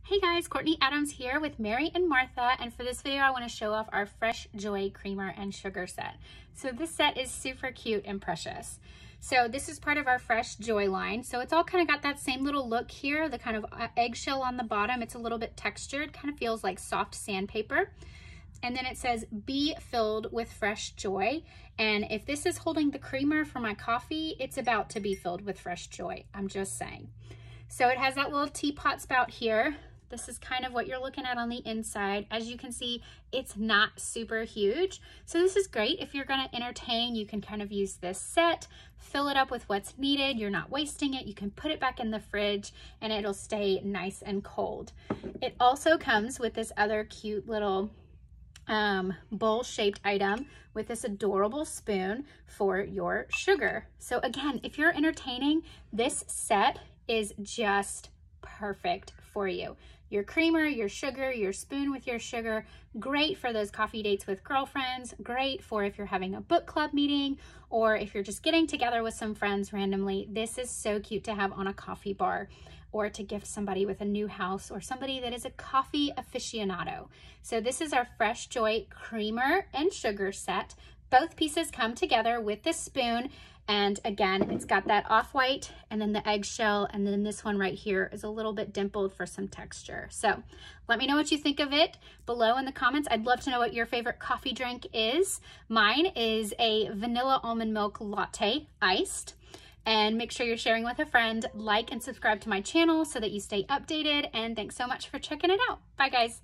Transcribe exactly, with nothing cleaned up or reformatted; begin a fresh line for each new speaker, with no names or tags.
Hey guys, Courtney Adams here with Mary and Martha, and for this video I want to show off our Fresh Joy Creamer and Sugar set. So this set is super cute and precious. So this is part of our Fresh Joy line. So it's all kind of got that same little look here, the kind of eggshell on the bottom. It's a little bit textured, kind of feels like soft sandpaper. And then it says, be filled with fresh joy. And if this is holding the creamer for my coffee, it's about to be filled with fresh joy. I'm just saying. So it has that little teapot spout here. This is kind of what you're looking at on the inside. As you can see, it's not super huge. So this is great. If you're gonna entertain, you can kind of use this set, fill it up with what's needed. You're not wasting it. You can put it back in the fridge and it'll stay nice and cold. It also comes with this other cute little um, bowl-shaped item with this adorable spoon for your sugar. So again, if you're entertaining, this set is just perfect for you. Your creamer, your sugar, your spoon with your sugar, great for those coffee dates with girlfriends, great for if you're having a book club meeting or if you're just getting together with some friends randomly. This is so cute to have on a coffee bar or to gift somebody with a new house or somebody that is a coffee aficionado. So this is our Fresh Joy Creamer and Sugar set. Both pieces come together with this spoon. And again, it's got that off-white and then the eggshell, and then this one right here is a little bit dimpled for some texture. So let me know what you think of it below in the comments. I'd love to know what your favorite coffee drink is. Mine is a vanilla almond milk latte iced. And make sure you're sharing with a friend, like and subscribe to my channel so that you stay updated. And thanks so much for checking it out. Bye guys.